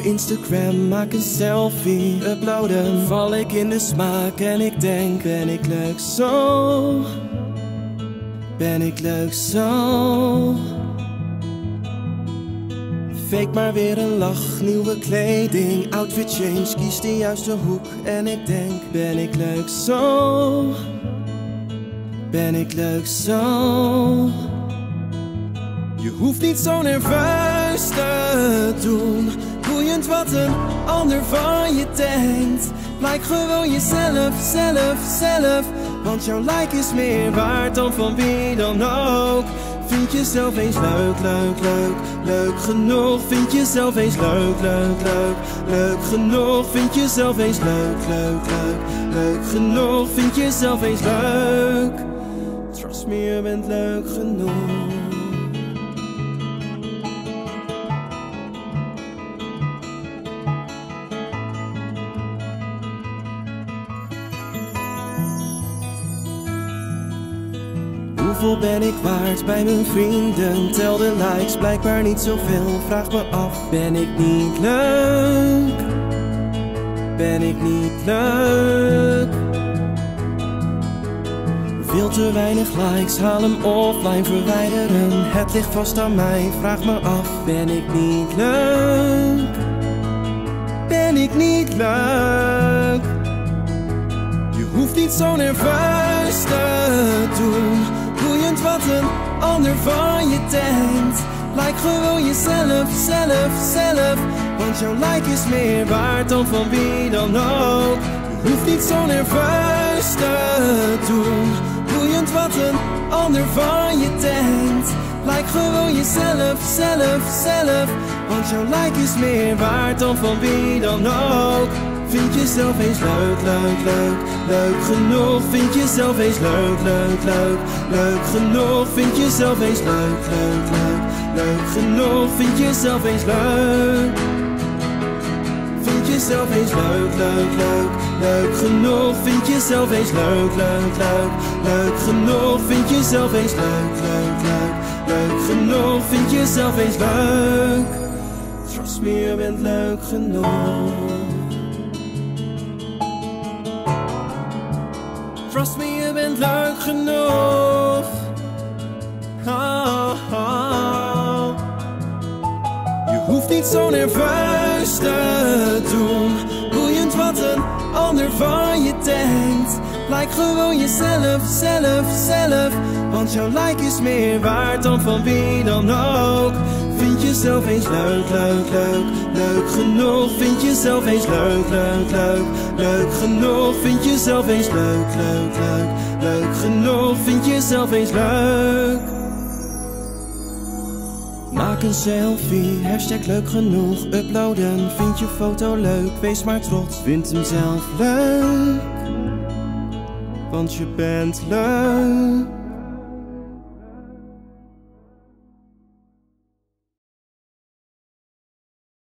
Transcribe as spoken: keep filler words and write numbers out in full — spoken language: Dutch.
Instagram, maak een selfie, uploaden. Val ik in de smaak en ik denk, ben ik leuk zo? Ben ik leuk zo? Fake maar weer een lach, nieuwe kleding, outfit change, kies de juiste hoek en ik denk, ben ik leuk zo? Ben ik leuk zo? Je hoeft niet zo nerveus te doen, boeiend wat een ander van je denkt. Blijf gewoon jezelf, zelf, zelf, want jouw like is meer waard dan van wie dan ook. Vind jezelf eens leuk, leuk, leuk, leuk genoeg. Vind jezelf eens leuk, leuk, leuk, leuk genoeg. Vind jezelf eens leuk, leuk, leuk, leuk genoeg. Vind jezelf eens leuk. Trust me, je bent leuk genoeg. Hoeveel ben ik waard bij mijn vrienden? Tel de likes, blijkbaar niet zoveel. Vraag me af, ben ik niet leuk? Ben ik niet leuk? Veel te weinig likes, haal hem offline, verwijderen. Het ligt vast aan mij, vraag me af, ben ik niet leuk? Ben ik niet leuk? Je hoeft niet zo nerveus te doen, boeiend wat een ander van je denkt. Like gewoon jezelf, zelf, zelf, want jouw like is meer waard dan van wie dan ook. Je hoeft niet zo nerveus te doen, boeiend wat een ander van je denkt. Like gewoon jezelf, zelf, zelf, want jouw like is meer waard dan van wie dan ook. Vind jezelf eens leuk, leuk, leuk, leuk genoeg. Vind jezelf eens leuk, leuk, leuk, leuk genoeg. Vind jezelf eens leuk, leuk, leuk, leuk genoeg. Vind jezelf eens leuk. Vind jezelf eens leuk, leuk, leuk, leuk genoeg. Vind jezelf eens leuk, leuk, leuk, leuk genoeg. Vind jezelf eens leuk, leuk, leuk, leuk genoeg. Vind jezelf eens leuk. Trust me, je bent leuk genoeg. Trust me, je bent leuk genoeg. Oh, oh. Je hoeft niet zo nerveus te doen, boeiend wat een ander van je denkt. Like gewoon jezelf, zelf, zelf, want jouw like is meer waard dan van wie dan ook. Vind jezelf eens leuk, leuk, leuk, leuk genoeg. Vind jezelf eens leuk, leuk, leuk, leuk genoeg. Vind jezelf eens leuk, leuk, leuk, leuk genoeg. Vind jezelf eens leuk. Maak een selfie, hashtag leuk genoeg, uploaden. Vind je foto leuk, wees maar trots. Vind hem zelf leuk, want je bent leuk.